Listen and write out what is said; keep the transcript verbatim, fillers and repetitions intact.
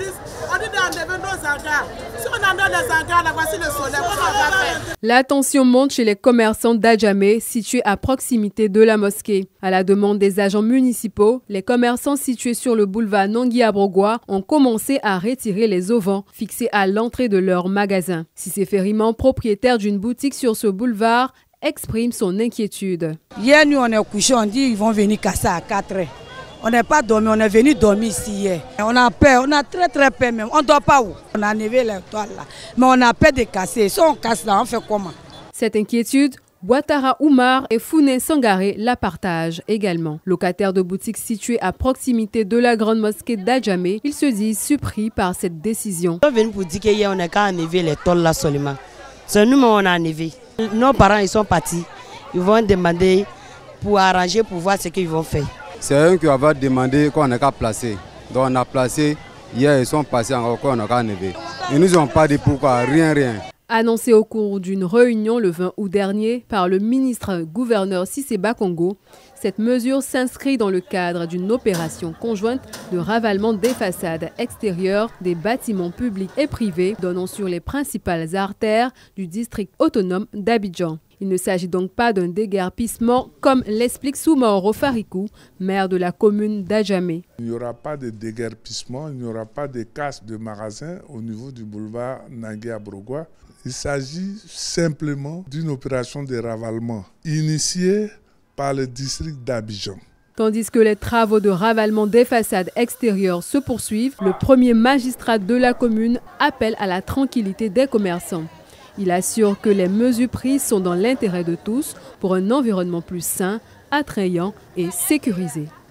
plus, on dit d'enlever nos hangars. Si on enlève les hangars, là, voici le soleil, comment on va faire? La tension monte chez les commerçants d'Adjamé, situés à proximité de la mosquée. À la demande des agents municipaux, les commerçants situés sur le boulevard Nangui-Abrogwa ont commencé à retirer les auvents fixés à l'entrée de leur magasin. Cissé Ferryman, propriétaire d'une boutique sur ce boulevard, exprime son inquiétude. Hier, nous, on est couché, on dit qu'ils vont venir casser à quatre heures. On n'est pas dormi, on est venu dormir ici hier. On a peur, on a très très peur même. On ne dort pas où? On a enlevé les toiles là. Mais on a peur de casser. Si on casse là, on fait comment? Cette inquiétude, Ouattara Oumar et Founé Sangaré la partagent également. Locataires de boutiques situées à proximité de la grande mosquée d'Adjamé, ils se disent surpris par cette décision. On est venu pour dire qu'hier on n'a qu'à enlever les tôles là seulement. C'est nous, on a enlevé. Nos parents ils sont partis. Ils vont demander pour arranger, pour voir ce qu'ils vont faire. C'est eux qui avaient demandé qu'on n'a qu'à placer. Donc on a placé, hier ils sont passés encore qu'on n'a qu'à enlever. Ils nous ont pas dit pourquoi, rien, rien. Annoncé au cours d'une réunion le vingt août dernier par le ministre-gouverneur Cissé Bakongo, cette mesure s'inscrit dans le cadre d'une opération conjointe de ravalement des façades extérieures des bâtiments publics et privés donnant sur les principales artères du district autonome d'Abidjan. Il ne s'agit donc pas d'un déguerpissement, comme l'explique Soumaoro Farikou, maire de la commune d'Adjamé. Il n'y aura pas de déguerpissement, il n'y aura pas de casse de magasins au niveau du boulevard Nangui-Abrogwa. Il s'agit simplement d'une opération de ravalement initiée par le district d'Abidjan. Tandis que les travaux de ravalement des façades extérieures se poursuivent, le premier magistrat de la commune appelle à la tranquillité des commerçants. Il assure que les mesures prises sont dans l'intérêt de tous pour un environnement plus sain, attrayant et sécurisé.